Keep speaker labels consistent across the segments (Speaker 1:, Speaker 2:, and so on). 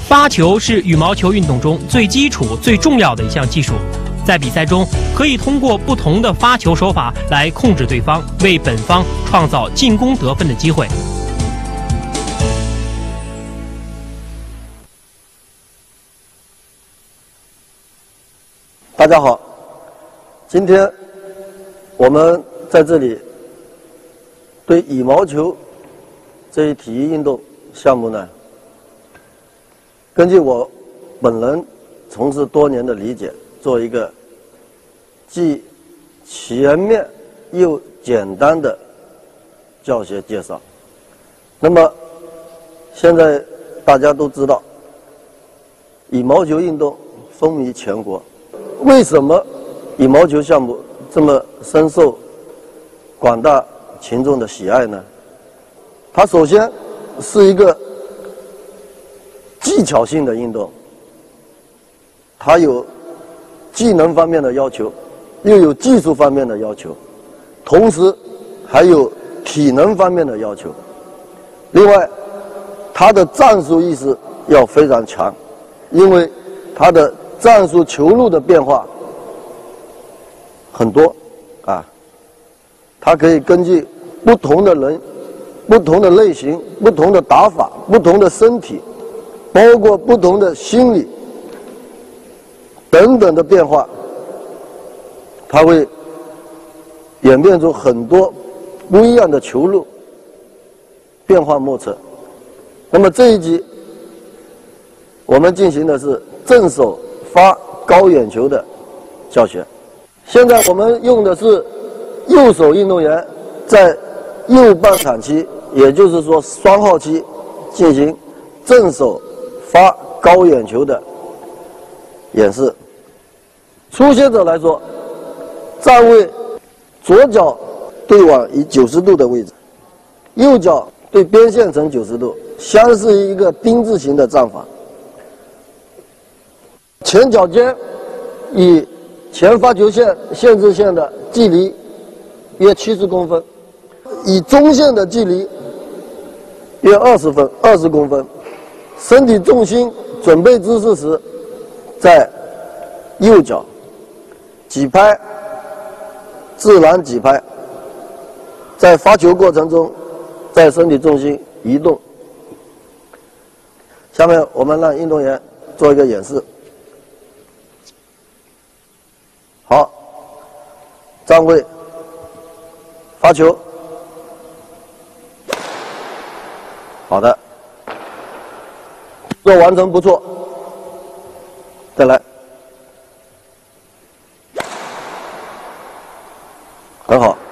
Speaker 1: 发球是羽毛球运动中最基础、最重要的一项技术。在比赛中，可以通过不同的发球手法来控制对方，为本方创造进攻得分的机会。
Speaker 2: 大家好，今天我们在这里对羽毛球这一体育运动项目呢，根据我本人从事多年的理解，做一个既全面又简单的教学介绍。那么现在大家都知道，羽毛球运动风靡全国。为什么羽毛球项目这么深受广大群众的喜爱呢？它首先是一个技巧性的运动，它有技能方面的要求，又有技术方面的要求，同时还有体能方面的要求。另外，它的战术意识要非常强，因为它的战术球路的变化很多啊，它可以根据不同的人、不同的类型、不同的打法、不同的身体，包括不同的心理等等的变化，它会演变出很多不一样的球路，变化莫测。那么这一集我们进行的是正手发高远球的教学。现在我们用的是右手运动员在右半场期，也就是说双号期进行正手发高远球的演示。初学者来说，站位左脚对网以90度的位置，右脚对边线呈90度，相似于一个丁字形的站法。前脚尖与前发球线限制线的距离约70公分，与中线的距离约20公分。身体重心准备姿势时在右脚，几拍自然几拍，在发球过程中在身体重心移动。下面我们让运动员做一个演示。好，站位，发球，好的，做完成不错，再来，很好。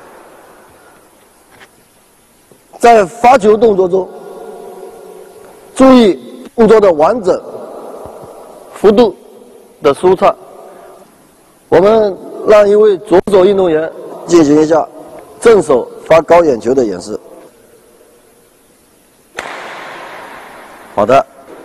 Speaker 2: 在发球动作中，注意动作的完整、幅度的舒畅。我们让一位左手运动员进行一下正手发高远球的演示。好的，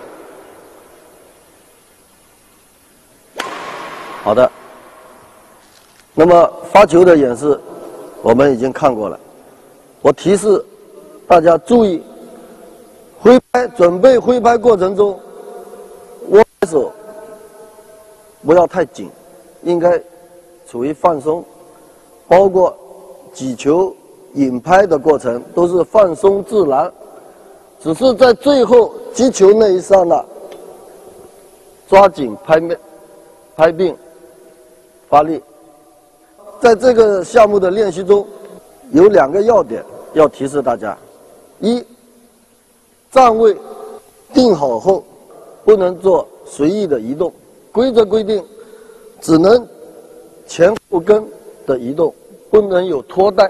Speaker 2: 好的。那么发球的演示我们已经看过了，我提示大家注意，挥拍准备挥拍过程中，握手不要太紧，应该处于放松，包括击球、引拍的过程都是放松自然，只是在最后击球那一刹那，抓紧拍并发力。在这个项目的练习中，有2个要点要提示大家：一，站位定好后不能做随意的移动，规则规定只能前后跟的移动，不能有拖带。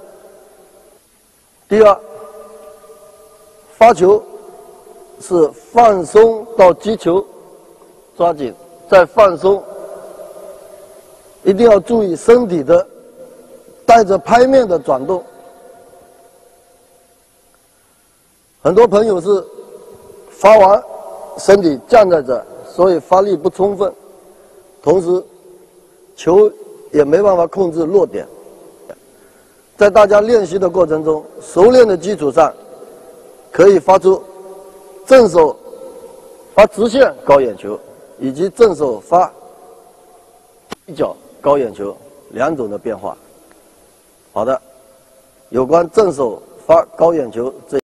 Speaker 2: 第二，发球是放松到击球，抓紧，再放松，一定要注意身体的带着拍面的转动。很多朋友是发完身体降在这，所以发力不充分，同时球也没办法控制落点。在大家练习的过程中，熟练的基础上，可以发出正手发直线高眼球以及正手发一角高眼球两种的变化。好的，有关正手发高眼球这